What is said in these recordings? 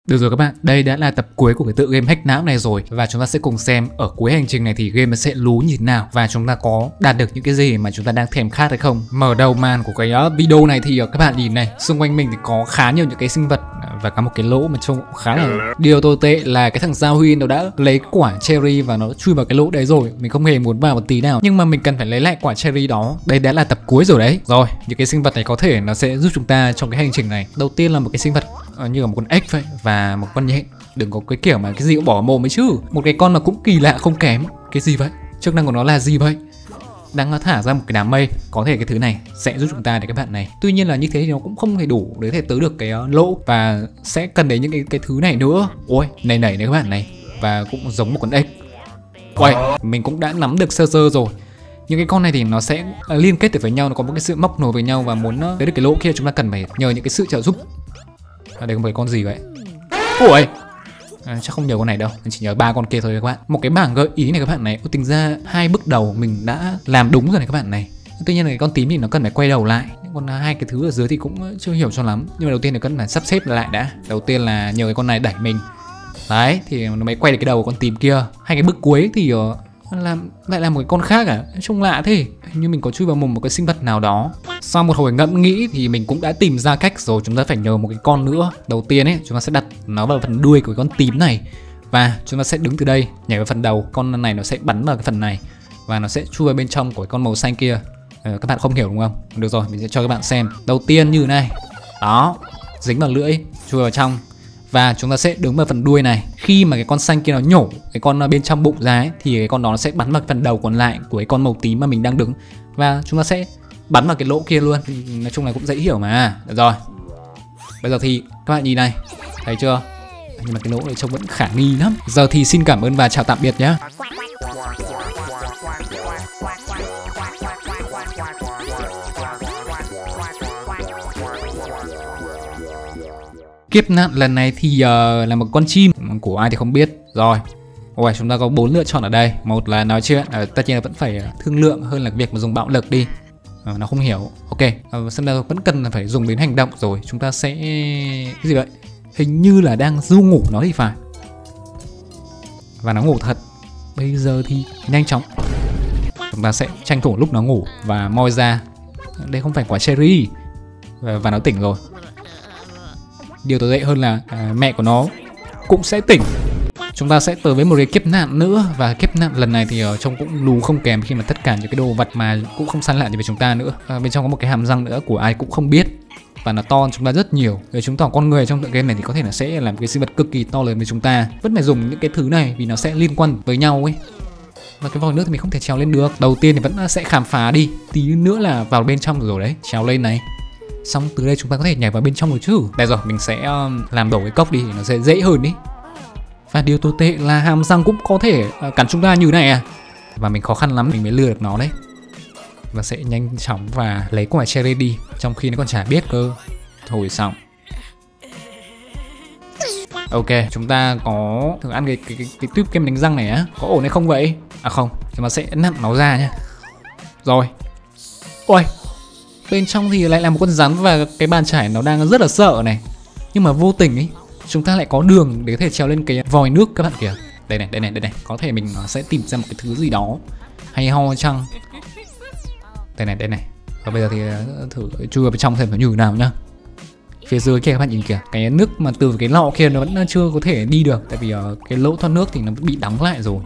Được rồi các bạn, đây đã là tập cuối của cái tựa game hack não này rồi. Và chúng ta sẽ cùng xem ở cuối hành trình này thì game nó sẽ lú như thế nào, và chúng ta có đạt được những cái gì mà chúng ta đang thèm khát hay không. Mở đầu màn của cái video này thì các bạn nhìn này, xung quanh mình thì có khá nhiều những cái sinh vật và có một cái lỗ mà trông khá là... Điều tồi tệ là cái thằng Giao Huy nó đã lấy quả cherry và nó chui vào cái lỗ đấy rồi. Mình không hề muốn vào một tí nào, nhưng mà mình cần phải lấy lại quả cherry đó. Đây đã là tập cuối rồi đấy. Rồi, những cái sinh vật này có thể nó sẽ giúp chúng ta trong cái hành trình này. Đầu tiên là một cái sinh vật như là một con ếch vậy, và một con nhện. Đừng có cái kiểu mà cái gì cũng bỏ mồm ấy chứ. Một cái con mà cũng kỳ lạ không kém. Cái gì vậy? Chức năng của nó là gì vậy? Đang thả ra một cái đám mây. Có thể cái thứ này sẽ giúp chúng ta để các bạn này. Tuy nhiên là như thế thì nó cũng không thể đủ để thể tới được cái lỗ, và sẽ cần đến những cái thứ này nữa. Ôi, này các bạn này. Và cũng giống một con ếch. Ôi, mình cũng đã nắm được sơ sơ rồi. Những cái con này thì nó sẽ liên kết được với nhau, nó có một cái sự móc nối với nhau, và muốn tới được cái lỗ kia chúng ta cần phải nhờ những cái sự trợ giúp. Đây có một cái con gì vậy? Ôi, chắc không nhớ con này đâu, mình chỉ nhớ 3 con kia thôi các bạn. Một cái bảng gợi ý này các bạn này. Tính ra 2 bước đầu mình đã làm đúng rồi này các bạn này. Tuy nhiên là cái con tím thì nó cần phải quay đầu lại. Còn hai cái thứ ở dưới thì cũng chưa hiểu cho lắm. Nhưng mà đầu tiên thì cần phải sắp xếp lại đã. Đầu tiên là nhờ cái con này đẩy mình. Đấy, thì nó mới quay được cái đầu của con tím kia. Hai cái bước cuối thì lại là một cái con khác à? Trông lạ thế. Hình như mình có chui vào mồm một cái sinh vật nào đó. Sau một hồi ngẫm nghĩ thì mình cũng đã tìm ra cách rồi. Chúng ta phải nhờ một cái con nữa. Đầu tiên ấy, chúng ta sẽ đặt nó vào phần đuôi của cái con tím này. Và chúng ta sẽ đứng từ đây, nhảy vào phần đầu. Con này nó sẽ bắn vào cái phần này, và nó sẽ chui vào bên trong của cái con màu xanh kia. Các bạn không hiểu đúng không? Được rồi, mình sẽ cho các bạn xem. Đầu tiên như này. Đó, dính vào lưỡi, chui vào trong. Và chúng ta sẽ đứng vào phần đuôi này. Khi mà cái con xanh kia nó nhổ cái con bên trong bụng ra ấy, thì cái con đó nó sẽ bắn vào phần đầu còn lại của cái con màu tím mà mình đang đứng. Và chúng ta sẽ bắn vào cái lỗ kia luôn. Nói chung là cũng dễ hiểu mà. Được rồi. Bây giờ thì các bạn nhìn này, thấy chưa? Nhưng mà cái lỗ này trông vẫn khả nghi lắm. Giờ thì xin cảm ơn và chào tạm biệt nhé. Kiếp nạn lần này thì là một con chim của ai thì không biết. Rồi, ôi, chúng ta có 4 lựa chọn ở đây. Một là nói chuyện, tất nhiên là vẫn phải thương lượng hơn là việc mà dùng bạo lực đi. Nó không hiểu. Ok, xem ra vẫn cần phải dùng đến hành động rồi. Chúng ta sẽ... Cái gì vậy? Hình như là đang du ngủ nó thì phải. Và nó ngủ thật. Bây giờ thì nhanh chóng chúng ta sẽ tranh thủ lúc nó ngủ và moi ra. Đây không phải quả cherry. Và nó tỉnh rồi. Điều tồi tệ hơn là mẹ của nó cũng sẽ tỉnh. Chúng ta sẽ tới với một cái kiếp nạn nữa. Và kiếp nạn lần này thì trông cũng lú không kém, khi mà tất cả những cái đồ vật mà cũng không xa lạ gì với chúng ta nữa. Bên trong có một cái hàm răng nữa của ai cũng không biết, và nó to hơn chúng ta rất nhiều. Để chứng tỏ con người trong tựa game này thì có thể là sẽ là một cái sinh vật cực kỳ to lớn với chúng ta. Vẫn phải dùng những cái thứ này vì nó sẽ liên quan với nhau ấy. Và cái vòi nước thì mình không thể trèo lên được. Đầu tiên thì vẫn sẽ khám phá đi. Tí nữa là vào bên trong rồi đấy. Trèo lên này. Xong từ đây chúng ta có thể nhảy vào bên trong rồi chứ. Đây rồi, mình sẽ làm đổ cái cốc đi thì nó sẽ dễ hơn đi. Và điều tồi tệ là hàm răng cũng có thể cắn chúng ta như này à. Và mình khó khăn lắm mình mới lừa được nó đấy. Và sẽ nhanh chóng và lấy quả cherry đi, trong khi nó còn chả biết cơ. Thôi xong. Ok, chúng ta có thử ăn cái tuyếp kem đánh răng này á. Có ổn hay không vậy? À không, chúng ta sẽ nặn nó ra nha. Rồi. Ôi, bên trong thì lại là một con rắn, và cái bàn chải nó đang rất là sợ này. Nhưng mà vô tình ấy, chúng ta lại có đường để có thể trèo lên cái vòi nước các bạn kìa. Đây này. Có thể mình sẽ tìm ra một cái thứ gì đó hay ho chăng. Đây này. Và bây giờ thì thử chui vào bên trong xem nó như thế nào nhá. Phía dưới kia các bạn nhìn kìa, cái nước mà từ cái lọ kia nó vẫn chưa có thể đi được, tại vì cái lỗ thoát nước thì nó bị đóng lại rồi.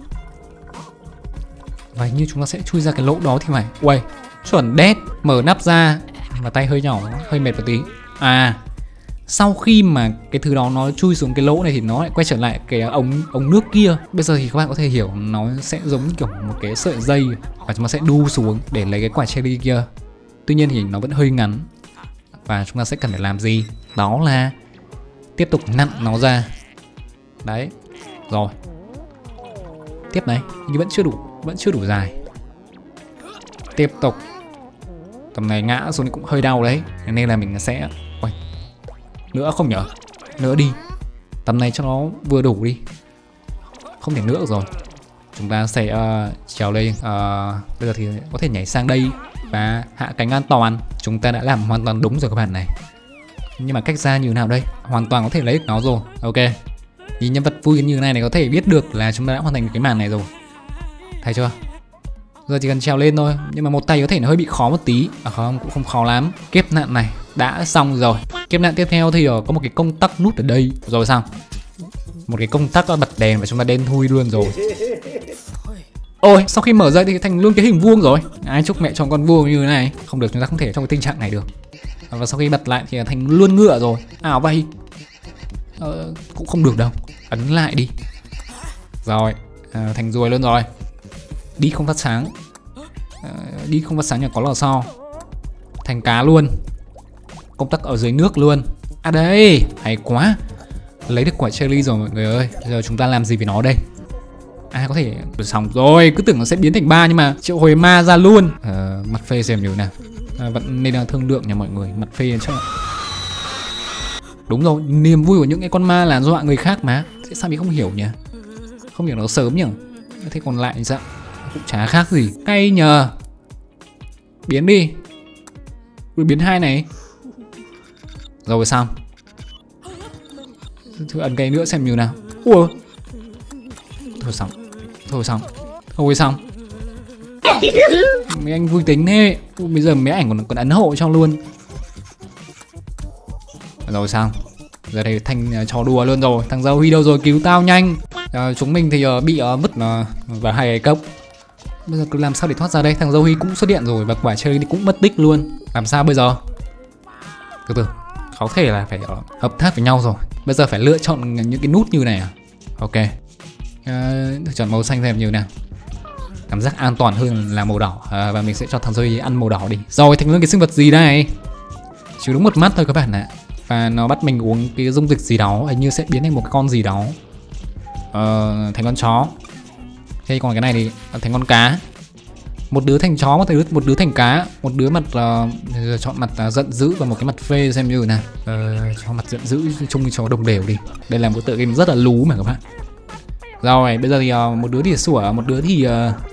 Và như chúng ta sẽ chui ra cái lỗ đó thì phải. Uầy, chuẩn đét. Mở nắp ra. Và tay hơi nhỏ, hơi mệt một tí. À, sau khi mà cái thứ đó nó chui xuống cái lỗ này thì nó lại quay trở lại cái ống nước kia. Bây giờ thì các bạn có thể hiểu nó sẽ giống như kiểu một cái sợi dây, và chúng ta sẽ đu xuống để lấy cái quả cherry kia. Tuy nhiên thì nó vẫn hơi ngắn. Và chúng ta sẽ cần phải làm gì? Đó là tiếp tục nặn nó ra. Đấy. Rồi. Tiếp này, nhưng vẫn chưa đủ dài. Tiếp tục. Tầm này ngã xuống thì cũng hơi đau đấy, nên là mình sẽ... Ôi, nữa không nhở? Nữa đi. Tầm này cho nó vừa đủ đi. Không thể nữa rồi. Chúng ta sẽ trèo lên. Bây giờ thì có thể nhảy sang đây và hạ cánh an toàn. Chúng ta đã làm hoàn toàn đúng rồi các bạn này. Nhưng mà cách ra như thế nào đây? Hoàn toàn có thể lấy được nó rồi. Ok. Nhìn nhân vật vui như thế này có thể biết được là chúng ta đã hoàn thành cái màn này rồi. Thấy chưa? Giờ chỉ cần trèo lên thôi. Nhưng mà một tay có thể nó hơi bị khó một tí. À không, cũng không khó lắm. Kiếp nạn này đã xong rồi. Kiếp nạn tiếp theo thì có một cái công tắc nút ở đây. Rồi xong. Một cái công tắc bật đèn và chúng ta đen thui luôn rồi. Ôi, sau khi mở ra thì thành luôn cái hình vuông rồi. Ai chúc mẹ cho con vuông như thế này. Không được, chúng ta không thể trong cái tình trạng này được. Và sau khi bật lại thì thành luôn ngựa rồi. Ảo vậy. Cũng không được đâu. Ấn lại đi. Rồi, thành ruồi luôn rồi. Đi không phát sáng. Đi không phát sáng nhưng có lò xo. Thành cá luôn. Công tắc ở dưới nước luôn. À đây, hay quá. Lấy được quả cherry rồi mọi người ơi. Giờ chúng ta làm gì với nó đây? Có thể xong rồi. Cứ tưởng nó sẽ biến thành 3 nhưng mà triệu hồi ma ra luôn. Mặt phê xem như nào. Vẫn nên là thương lượng nha mọi người. Mặt phê chắc là... Đúng rồi, niềm vui của những cái con ma là dọa người khác mà. Thế sao mình không hiểu nhỉ? Không hiểu nó sớm nhỉ? Thế còn lại thì sao? Cũng chả khác gì. Cay nhờ. Biến đi. Biến 2 này. Rồi xong. Thử ấn cái nữa xem như nào. Ủa. Thôi xong. Thôi xong. Mấy anh vui tính thế. Bây giờ mấy ảnh còn ấn hộ cho luôn. Rồi xong. Giờ thì thành trò đùa luôn rồi. Thằng Giao Huy đâu rồi, cứu tao nhanh. Chúng mình thì bị vứt vào 2 cái cốc. Bây giờ cứ làm sao để thoát ra đây. Thằng Giao Huy cũng xuất hiện rồi và quả cherry thì cũng mất tích luôn. Làm sao bây giờ? Từ từ. Có thể là phải hợp tác với nhau rồi. Bây giờ phải lựa chọn những cái nút như này à? Ok. Chọn màu xanh xem như nào. Cảm giác an toàn hơn là màu đỏ. Và mình sẽ cho thằng Giao Huy ăn màu đỏ đi. Rồi thành luôn cái sinh vật gì đây? Chỉ đúng một mắt thôi các bạn ạ. Và nó bắt mình uống cái dung dịch gì đó. Hình như sẽ biến thành một con gì đó. Thành con chó. Thế còn cái này thì thành con cá. Một đứa thành chó, một đứa thành cá. Một đứa mặt chọn mặt giận dữ và một cái mặt phê xem như nào. Cho mặt giận dữ chung cho đồng đều đi. Đây là một tựa game rất là lú mà các bạn. Rồi bây giờ thì một đứa thì sủa, một đứa thì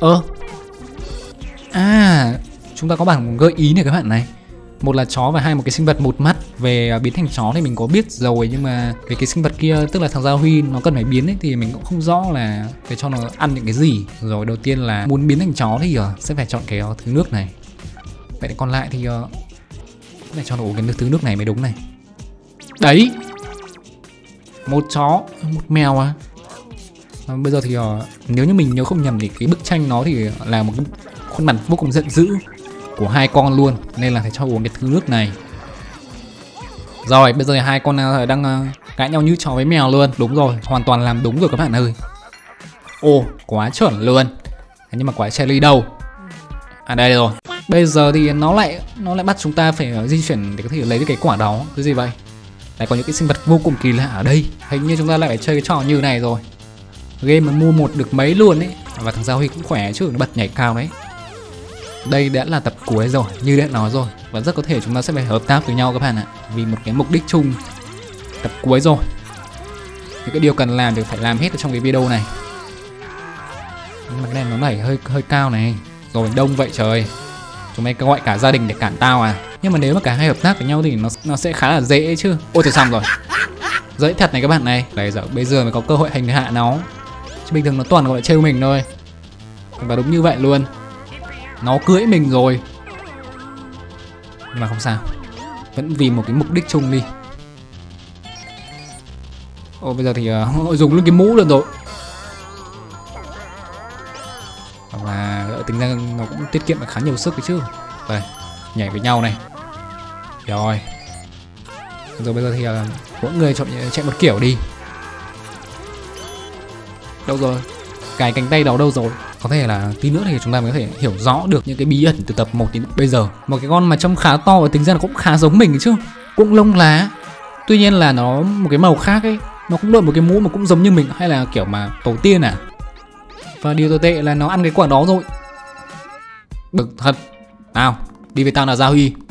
chúng ta có bản gợi ý này các bạn này. Một là chó và hai một cái sinh vật một mắt. Về biến thành chó thì mình có biết rồi. Nhưng mà cái sinh vật kia tức là thằng Giao Huy nó cần phải biến ấy, thì mình cũng không rõ là để cho nó ăn những cái gì. Rồi đầu tiên là muốn biến thành chó thì sẽ phải chọn cái thứ nước này. Vậy còn lại thì phải cho nó uống cái thứ nước này mới đúng này. Đấy. Một chó, một mèo à. Bây giờ thì nếu như mình nhớ không nhầm thì cái bức tranh nó thì là một cái khuôn mặt vô cùng giận dữ của hai con luôn, nên là phải cho uống cái thứ nước này. Rồi bây giờ thì hai con đang cãi nhau như chó với mèo luôn. Đúng rồi, hoàn toàn làm đúng rồi các bạn ơi. Ồ, quá chuẩn luôn. Nhưng mà quả cherry đâu? À đây rồi. Bây giờ thì nó lại bắt chúng ta phải di chuyển để có thể lấy được cái quả đó. Cái gì vậy? Lại có những cái sinh vật vô cùng kỳ lạ ở đây. Hình như chúng ta lại phải chơi cái trò như này rồi. Game mà mua một được mấy luôn ấy. Và thằng Giao Huy cũng khỏe chứ, nó bật nhảy cao đấy. Đây đã là tập cuối rồi, như đã nói rồi. Và rất có thể chúng ta sẽ phải hợp tác với nhau các bạn ạ. Vì một cái mục đích chung. Tập cuối rồi. Những cái điều cần làm thì phải làm hết ở trong cái video này. Nhưng mà cái này nó đẩy hơi cao này. Rồi đông vậy trời. Chúng mày gọi cả gia đình để cản tao à? Nhưng mà nếu mà cả hai hợp tác với nhau thì nó sẽ khá là dễ chứ. Ôi trời, xong rồi. Dễ thật này các bạn này. Đấy, bây giờ mới có cơ hội hành hạ nó. Chứ bình thường nó toàn gọi là trêu mình thôi. Và đúng như vậy luôn. Nó cưỡi mình rồi. Nhưng mà không sao. Vẫn vì một cái mục đích chung đi. Ồ bây giờ thì dùng luôn cái mũ luôn rồi. Và tính ra nó cũng tiết kiệm được khá nhiều sức đấy chứ. Đây, nhảy với nhau này. Rồi. Rồi bây giờ thì mỗi người chọn chạy một kiểu đi. Đâu rồi? Cái cánh tay đó đâu rồi? Có thể là tí nữa thì chúng ta mới có thể hiểu rõ được những cái bí ẩn từ tập 1 đến bây giờ. Một cái con mà trông khá to và tính ra là cũng khá giống mình chứ. Cũng lông lá. Tuy nhiên là nó một cái màu khác ấy. Nó cũng đội một cái mũ mà cũng giống như mình. Hay là kiểu mà tổ tiên à? Và điều tồi tệ là nó ăn cái quả đó rồi. Bực thật. Nào, đi với tao nào Giao Huy.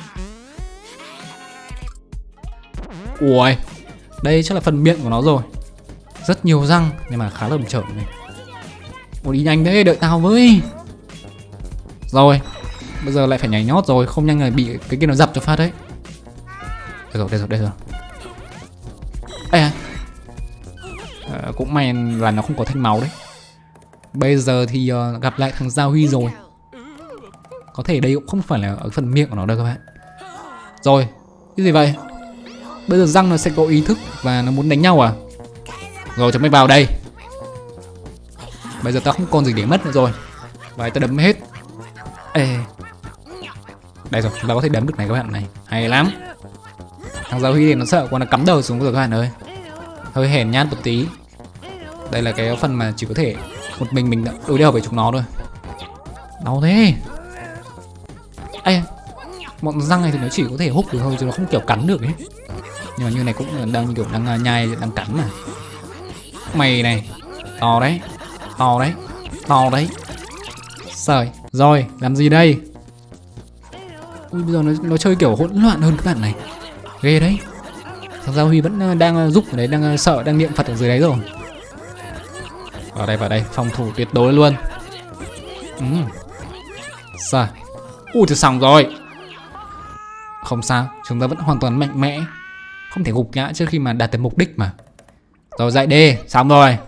Ui, đây chắc là phần miệng của nó rồi. Rất nhiều răng nhưng mà khá là trởm này. Ủa đi nhanh thế, đợi tao với. Rồi, bây giờ lại phải nhảy nhót rồi. Không nhanh là bị cái kia nó dập cho phát đấy. Đây rồi. Ê à. Cũng may là nó không có thanh máu đấy. Bây giờ thì gặp lại thằng Giao Huy rồi. Có thể đây cũng không phải là ở phần miệng của nó đâu các bạn. Rồi, cái gì vậy? Bây giờ răng nó sẽ có ý thức và nó muốn đánh nhau à? Rồi chúng mày vào đây. Bây giờ tao không còn gì để mất nữa rồi. Và tao đấm hết. Ê. Đây rồi, chúng ta có thể đấm được này các bạn này. Hay lắm. Thằng Giao Huy thì nó sợ quá, nó cắm đầu xuống rồi các bạn ơi. Hơi hèn nhát một tí. Đây là cái phần mà chỉ có thể một mình đối đầu với chúng nó thôi. Đau thế. Ê, bọn răng này thì nó chỉ có thể húc được thôi chứ nó không kiểu cắn được ấy. Nhưng mà như này cũng đang kiểu đang nhai, đang cắn mà. Mày này, to đấy. Sời. Rồi, làm gì đây? Ui, bây giờ nó chơi kiểu hỗn loạn hơn các bạn này. Ghê đấy. Thằng Giao Huy vẫn đang giúp ở đấy, đang sợ, đang niệm Phật ở dưới đấy rồi. Vào đây, phòng thủ tuyệt đối luôn. Sao? Ui, thì xong rồi. Không sao, chúng ta vẫn hoàn toàn mạnh mẽ. Không thể gục ngã trước khi mà đạt được mục đích mà. Rồi dậy đi, xong rồi.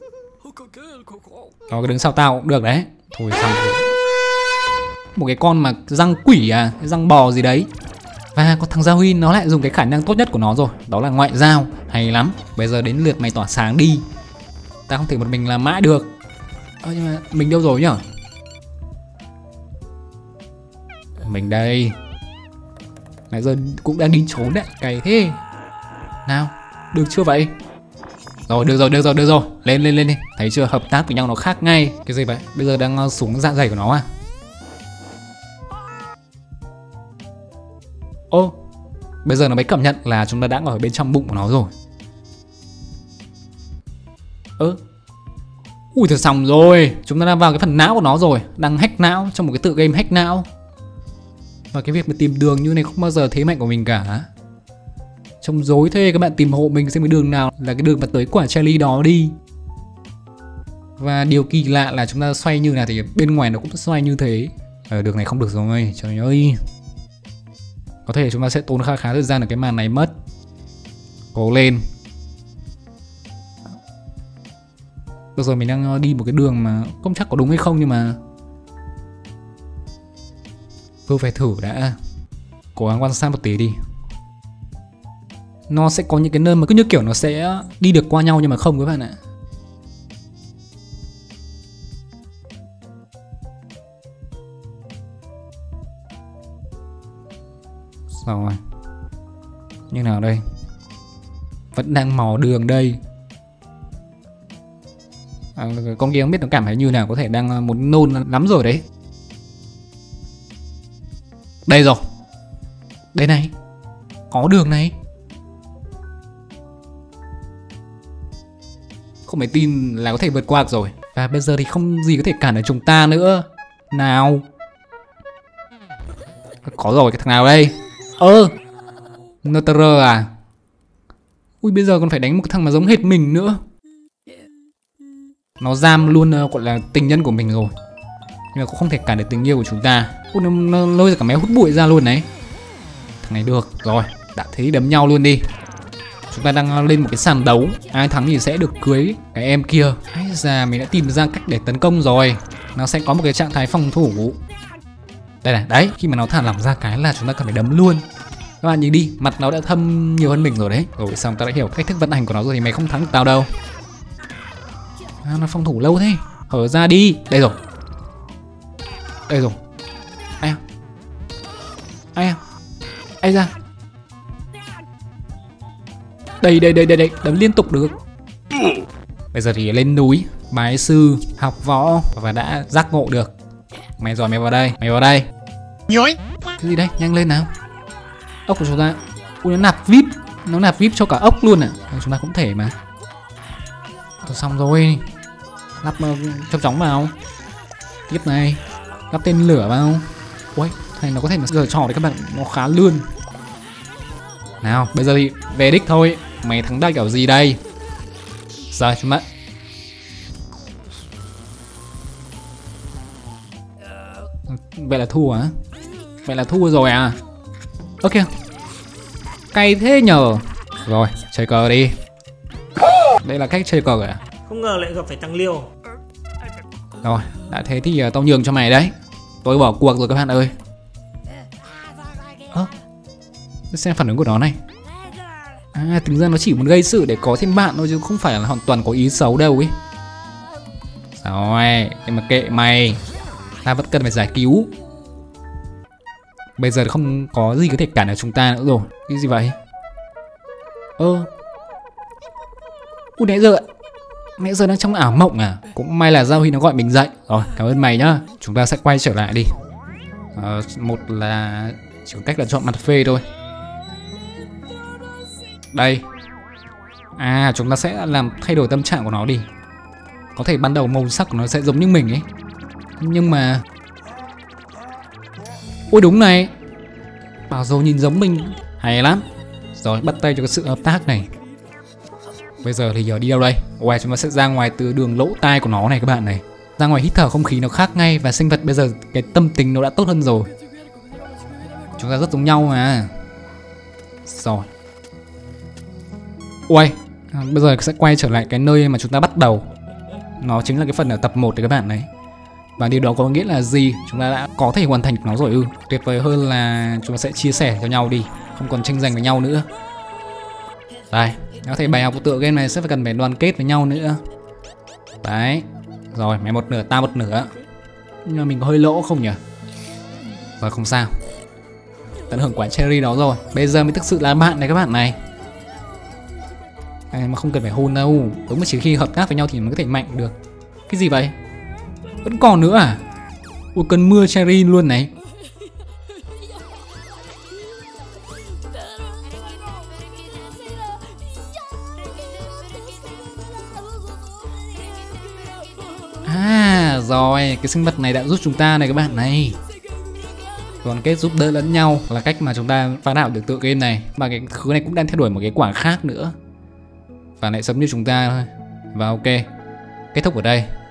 Nó đứng sau tao cũng được đấy. Thôi xong rồi. Một cái con mà răng quỷ à, cái răng bò gì đấy. Và có thằng Giao Huy nó lại dùng cái khả năng tốt nhất của nó rồi. Đó là ngoại giao, hay lắm. Bây giờ đến lượt mày tỏa sáng đi. Ta không thể một mình làm mãi được. Nhưng mà mình đâu rồi nhở? Mình đây. Nãy giờ cũng đang đi trốn đấy. Cày thế. Nào, được chưa vậy? Rồi, được rồi. Lên đi. Thấy chưa, hợp tác với nhau nó khác ngay. Cái gì vậy? Bây giờ đang xuống dạ dày của nó à? Ô, bây giờ nó mới cảm nhận là chúng ta đã ở bên trong bụng của nó rồi. Ui, thật xong rồi. Chúng ta đang vào cái phần não của nó rồi. Đang hack não trong một cái tựa game hack não. Và cái việc mà tìm đường như này không bao giờ thế mạnh của mình cả. Trông dối thế, các bạn tìm hộ mình xem cái đường nào là cái đường mà tới quả cherry đó đi. Và điều kỳ lạ là chúng ta xoay như nào thì bên ngoài nó cũng xoay như thế. Đường này không được rồi, trời ơi. Có thể chúng ta sẽ tốn khá thời gian ở cái màn này mất. Cố lên. Được rồi, mình đang đi một cái đường mà không chắc có đúng hay không, nhưng mà cứ phải thử đã. Cố gắng quan sát một tí đi. Nó sẽ có những cái nơi mà cứ như kiểu nó sẽ đi được qua nhau nhưng mà không các bạn ạ. Rồi. Như nào đây? Vẫn đang mò đường đây. Con kia không biết nó cảm thấy như nào, có thể đang muốn nôn lắm rồi đấy. Đây rồi. Đây này. Có đường này. Không phải tin là có thể vượt qua được rồi. Và bây giờ thì không gì có thể cản được chúng ta nữa. Nào. Có rồi, cái thằng nào đây? Notr à? Ui, bây giờ còn phải đánh một cái thằng mà giống hệt mình nữa. Nó giam luôn gọi là tình nhân của mình rồi. Nhưng mà cũng không thể cản được tình yêu của chúng ta. Ui, nó lôi ra cả máy hút bụi ra luôn đấy. Thằng này được rồi, đã thấy đấm nhau luôn đi. Chúng ta đang lên một cái sàn đấu. Ai thắng thì sẽ được cưới cái em kia. Hay da, mình đã tìm ra cách để tấn công rồi. Nó sẽ có một cái trạng thái phòng thủ. Đây này, đấy, khi mà nó thả lỏng ra cái là chúng ta cần phải đấm luôn. Các bạn nhìn đi, mặt nó đã thâm nhiều hơn mình rồi đấy. Rồi xong ta đã hiểu cách thức vận hành của nó rồi thì mày không thắng được tao đâu. Nó phòng thủ lâu thế. Hở ra đi. Đây rồi. Ai ra. Đây, đấm liên tục được. Bây giờ thì lên núi bái sư, học võ và đã giác ngộ được. Mày vào đây. Cái gì đây, nhanh lên nào. Ốc của chúng ta. Ui, nó nạp VIP cho cả ốc luôn à. Chúng ta cũng thể mà. Thôi xong rồi. Lắp chóng vào. Tiếp này. Lắp tên lửa vào. Ui, thầy nó có thể giở trò đấy các bạn. Nó khá lươn. Nào, bây giờ thì về đích thôi. Mày thắng đai kiểu gì đây? Rồi, chúng ta. Vậy là thua à? Vậy là thua rồi à? Ok. Cay thế nhờ. Rồi, chơi cờ đi. Đây là cách chơi cờ à? Không ngờ lại gặp phải thằng Liêu. Rồi, đã thế thì tao nhường cho mày đấy. Tôi bỏ cuộc rồi các bạn ơi. Xem phản ứng của nó này. À, tính ra nó chỉ muốn gây sự để có thêm bạn thôi chứ không phải là hoàn toàn có ý xấu đâu ấy. Rồi, nhưng mà kệ mày. Ta vẫn cần phải giải cứu. Bây giờ không có gì có thể cản được chúng ta nữa rồi. Cái gì vậy? Ủa nãy giờ đang trong ảo mộng à? Cũng may là Giao Huy nó gọi mình dậy. Rồi, cảm ơn mày nhá. Chúng ta sẽ quay trở lại đi. Một là chỉ có cách là chọn mặt phê thôi. Đây. À, chúng ta sẽ làm thay đổi tâm trạng của nó đi. Có thể ban đầu màu sắc của nó sẽ giống như mình ấy. Nhưng mà ôi đúng này. Bảo rồi nhìn giống mình. Hay lắm. Rồi, bắt tay cho cái sự hợp tác này. Bây giờ thì giờ đi đâu đây? Ôi, chúng ta sẽ ra ngoài từ đường lỗ tai của nó này các bạn này. Ra ngoài hít thở không khí nó khác ngay. Và sinh vật bây giờ cái tâm tình nó đã tốt hơn rồi. Chúng ta rất giống nhau mà. Rồi. Ôi, bây giờ sẽ quay trở lại cái nơi mà chúng ta bắt đầu. Nó chính là cái phần ở tập 1 đấy các bạn này. Và điều đó có nghĩa là gì? Chúng ta đã có thể hoàn thành nó rồi ư. Tuyệt vời hơn là chúng ta sẽ chia sẻ cho nhau đi. Không còn tranh giành với nhau nữa. Đây, có thể bài học của tựa game này sẽ phải cần phải đoàn kết với nhau nữa. Đấy. Rồi, mày một nửa, tao một nửa. Nhưng mà mình có hơi lỗ không nhỉ? Rồi không sao. Tận hưởng quả cherry đó rồi. Bây giờ mới thực sự là bạn này các bạn này. Mà không cần phải hôn đâu. Đúng là chỉ khi hợp tác với nhau thì mới có thể mạnh được. Cái gì vậy? Vẫn còn nữa à? Ôi cơn mưa cherry luôn này. À rồi, cái sinh vật này đã giúp chúng ta này các bạn này. Đoàn kết giúp đỡ lẫn nhau là cách mà chúng ta phá đảo được tựa game này. Và cái thứ này cũng đang theo đuổi một cái quả khác nữa. Và lại giống như chúng ta thôi. Và ok, kết thúc ở đây.